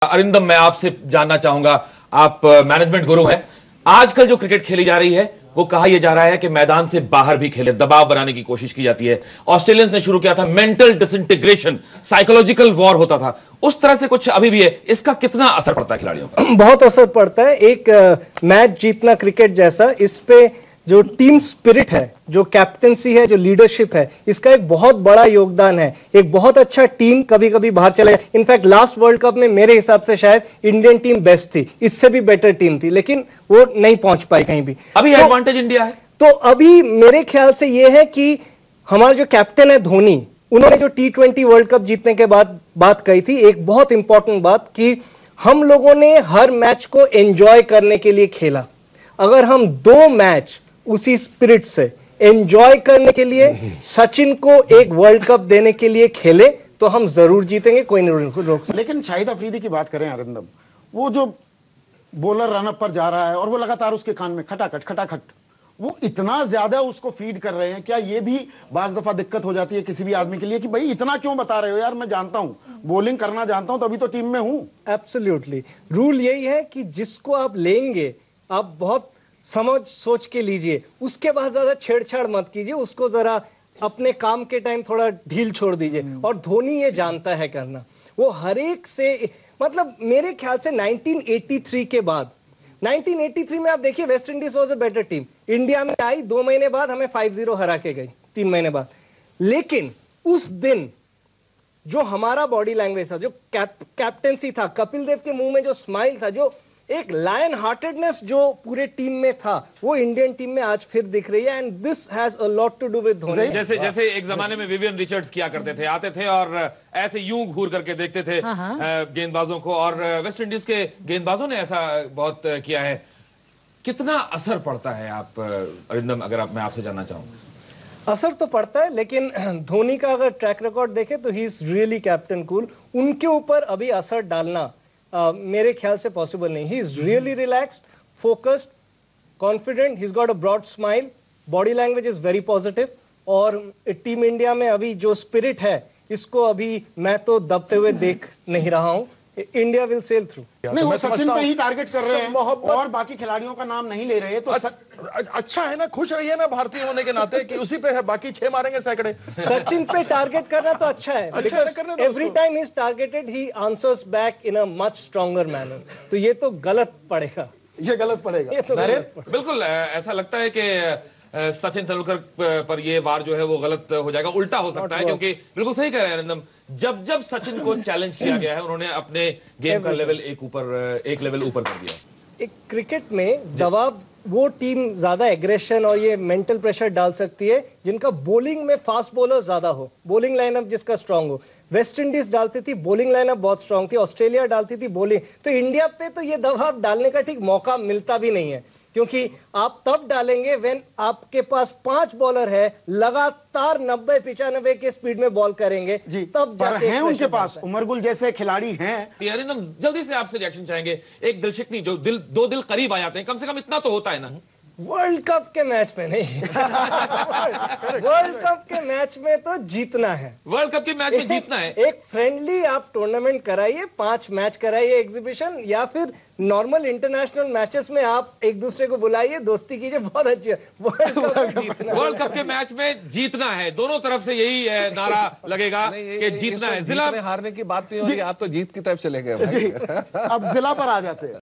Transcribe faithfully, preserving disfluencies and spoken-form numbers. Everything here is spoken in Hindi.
अरिंदम, मैं आपसे जानना चाहूंगा, आप मैनेजमेंट गुरु हैं। आजकल जो क्रिकेट खेली जा रही है वो कहा यह जा रहा है कि मैदान से बाहर भी खेले, दबाव बनाने की कोशिश की जाती है। ऑस्ट्रेलियंस ने शुरू किया था मेंटल डिसइंटीग्रेशन, साइकोलॉजिकल वॉर होता था, उस तरह से कुछ अभी भी है। इसका कितना असर पड़ता है खिलाड़ियों का? बहुत असर पड़ता है। एक मैच जीतना क्रिकेट जैसा, इस पे जो टीम स्पिरिट है, जो कैप्टेंसी है, जो लीडरशिप है, इसका एक बहुत बड़ा योगदान है। एक बहुत अच्छा टीम कभी कभी बाहर चले जाए। इनफैक्ट लास्ट वर्ल्ड कप में मेरे हिसाब से शायद इंडियन टीम बेस्ट थी, इससे भी बेटर टीम थी, लेकिन वो नहीं पहुंच पाई कहीं भी। अभी तो, एडवांटेज इंडिया है। तो अभी मेरे ख्याल से ये है कि हमारा जो कैप्टन है धोनी, उन्होंने जो टी ट्वेंटी वर्ल्ड कप जीतने के बाद बात कही थी, एक बहुत इंपॉर्टेंट बात, कि हम लोगों ने हर मैच को एंजॉय करने के लिए खेला। अगर हम दो मैच उसी स्पिरिट से एंजॉय करने के लिए सचिन को एक वर्ल्ड कप देने के लिए खेले तो हम जरूर जीतेंगे, कोई नहीं रोक सकता। लेकिन शाहिद अफरीदी की बात करें अरिंदम, वो जो बॉलर रन अप पर जा रहा है और वो लगातार उसके कान में खटाखट खटाखट, वो इतना ज्यादा उसको फीड कर रहे हैं, क्या ये भी बाज दफा दिक्कत हो जाती है किसी भी आदमी के लिए कि भाई इतना क्यों बता रहे हो यार, मैं जानता हूं बॉलिंग करना जानता हूं, तभी तो टीम में हूं। एब्सोल्युटली, रूल यही है कि जिसको आप लेंगे आप बहुत समझ सोच के लीजिए, उसके बाद ज्यादा छेड़छाड़ मत कीजिए, उसको जरा अपने काम के टाइम थोड़ा ढील छोड़ दीजिए। और धोनी ये जानता है करना, वो हर एक से, मतलब मेरे ख्याल से नाइनटीन एटी थ्री के बाद, नाइनटीन एटी थ्री में आप देखिए West Indies was a better team, India में आई, दो महीने बाद हमें फाइव जीरो हरा के गई, तीन महीने बाद। लेकिन उस दिन जो हमारा बॉडी लैंग्वेज था, जो कैप, कैप्टेंसी था, कपिल देव के मुंह में जो स्माइल था, जो एक लायन हार्टेडनेस जो पूरे टीम में था, वो इंडियन टीम में आज फिर दिख रही है। And this has a lot to do with Dhoni. जैसे जैसे एक जमाने में विवियन रिचर्ड्स किया करते थे, आते थे और ऐसे यूं घूर करके देखते थे गेंदबाजों को, और वेस्ट इंडीज के गेंदबाजों ने ऐसा बहुत किया है। कितना असर पड़ता है आप अरिंदम, अगर आप, मैं आपसे जानना चाहूँ? असर तो पड़ता है, लेकिन धोनी का अगर ट्रैक रिकॉर्ड देखें तो he is really captain cool. उनके ऊपर अभी असर डालना Uh, मेरे ख्याल से पॉसिबल नहीं। He is really relaxed, focused, confident, he is got a broad smile, body language is very positive. और टीम इंडिया में अभी जो स्पिरिट है, इसको अभी मैं तो दबते हुए देख नहीं रहा हूं। India will sail through. नहीं, वो सचिन पे ही टारगेट कर रहे हैं और बाकी खिलाड़ियों का नाम नहीं ले रहे, तो अच्छा, अच्छा है ना, खुश रहिए ना भारतीय होने के नाते कि उसी पे है, बाकी छह मारेंगे सैकड़े। सचिन पे टारगेट करना तो अच्छा है, अच्छा है, करने दो every time he is targeted he answers back in a much stronger manner. तो ये तो गलत पड़ेगा, ये गलत पड़ेगा। ये तो गलत पड़ेगा। बिल्कुल ऐसा लगता है कि सचिन तेंदुलकर पर ये वार जो है वो गलत हो जाएगा, उल्टा हो सकता है, क्योंकि बिल्कुल सही कह रहे हैं अरिंदम, जब जब सचिन को चैलेंज किया गया है, उन्होंने अपने गेम का लेवल एक ऊपर एक लेवल ऊपर कर दिया। एक क्रिकेट में दबाव, वो टीम ज्यादा एग्रेशन और ये मेंटल प्रेशर डाल सकती है जिनका बॉलिंग में फास्ट बॉलर ज्यादा हो, बॉलिंग लाइनअप जिसका स्ट्रांग हो। वेस्ट इंडीज डालती थी बॉलिंग लाइनअप बहुत स्ट्रांग थी, ऑस्ट्रेलिया डालती थी बॉलिंग। तो इंडिया पे तो ये दबाव डालने का ठीक मौका मिलता भी नहीं है, क्योंकि आप तब डालेंगे व्हेन आपके पास पांच बॉलर है, लगातार नब्बे पिचानबे के स्पीड में बॉल करेंगे जी, तब जाके हैं उनके पास उमरगुल जैसे खिलाड़ी हैं। अरिंदम, जल्दी से आपसे रिएक्शन चाहेंगे। एक दिलशिकनी, जो दिल दो दिल करीब आ जाते हैं, कम से कम इतना तो होता है ना। वर्ल्ड कप के मैच में नहीं वर्ल्ड कप के मैच में तो जीतना है, वर्ल्ड कप के मैच में जीतना है। एक फ्रेंडली आप टूर्नामेंट कराइए, पांच मैच कराइए एग्जीबिशन, या फिर नॉर्मल इंटरनेशनल मैचेस में आप एक दूसरे को बुलाइए, दोस्ती कीजिए, बहुत अच्छी है। वर्ल्ड कप जीतना, वर्ल्ड कप के मैच में जीतना है, दोनों तरफ से यही नारा लगेगा कि जीतना है। जिला हारने की बात नहीं हो रही, आप तो जीत की तरफ चले गए। अब जिला पर आ जाते हैं।